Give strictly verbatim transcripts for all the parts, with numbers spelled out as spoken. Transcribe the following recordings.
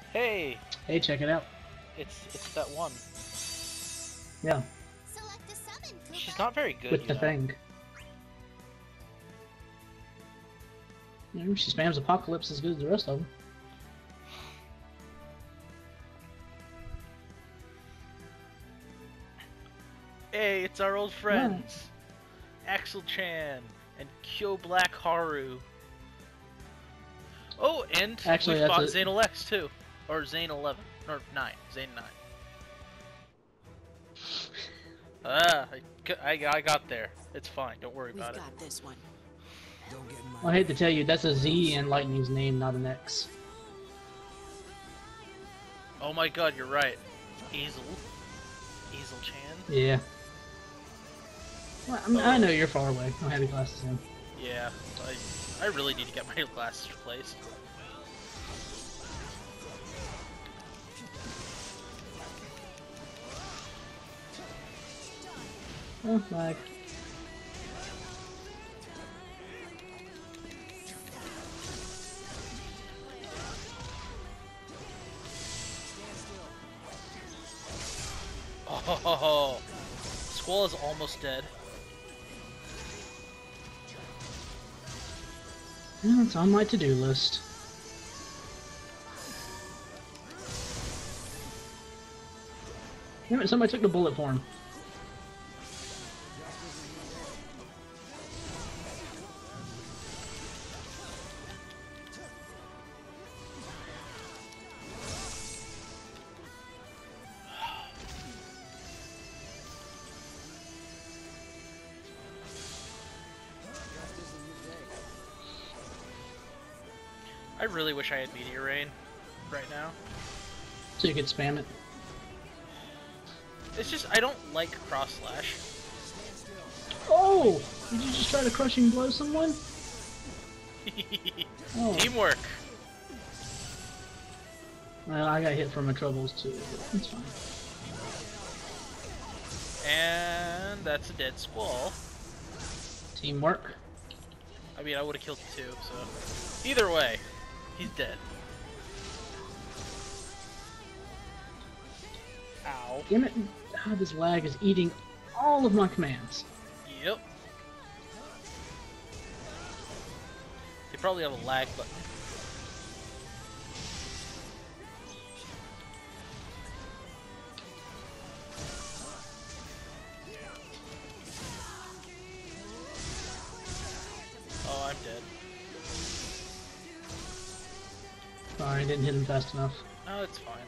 Hey, Hey, check it out. it's it's that one. Yeah, Select a summon, Koopa. She's not very good, with you the know. thing. You know, she spams Apocalypse as good as the rest of them. Hey, it's our old friends, Axel Chan and Kyo Black Haru. Oh, and Actually, we that's fought a- Zane X too, or Zane eleven, or nine, Zane nine. Ah, I, I, I got there. It's fine. Don't worry We've about got this one. Don't get in my Well, I hate to tell you, that's a Z in Lightning's name, not an X. it. Oh my God, you're right. Easel, Easel Chan. Yeah. Well, I, mean, I know you're far away. I don't have your glasses in. Yeah, I, I really need to get my glasses replaced. Oh, lag. Oh, Squall is almost dead. Yeah, it's on my to-do list. Damn it, somebody took the bullet for him. I really wish I had Meteor Rain right now. So you could spam it. It's just, I don't like Cross Slash. Oh! Did you just try to crushing blow someone? Oh. Teamwork! Well, I got hit from my troubles too, but it's fine. And that's a dead Squall. Teamwork. I mean, I would have killed you too, so... Either way, he's dead. Ow. Damn it! Ah, this lag is eating all of my commands. Yep. They probably have a lag button. Oh, I'm dead. Sorry, I didn't hit him fast enough. No, it's fine.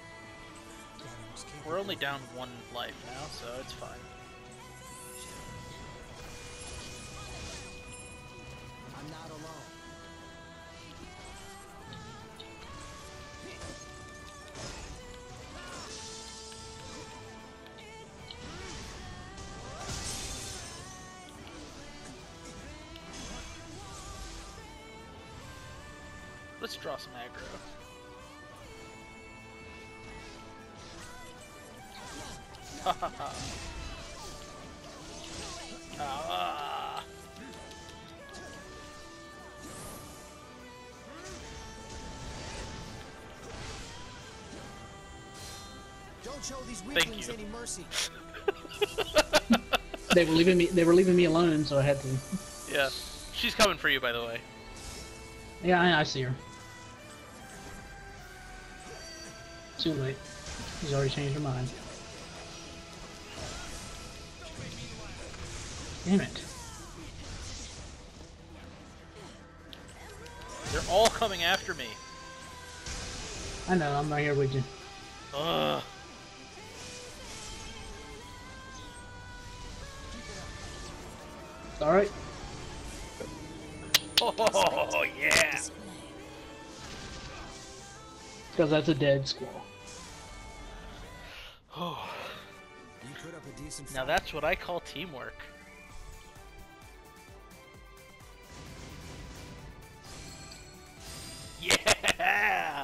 We're only down one life now, so it's fine. I'm not alone. Let's draw some aggro. Ha ha ha. Ah. Don't show these Thank weaklings you. any mercy. They were leaving me. They were leaving me alone, so I had to. Yeah. She's coming for you, by the way. Yeah, I, I see her. Too late. He's already changed her mind. Damn it. They're all coming after me. I know, I'm right here with you. Ugh. Alright. Oh, yeah. Because that's a dead squall. Oh. You put up a decent Now fight. that's what I call teamwork. Yeah!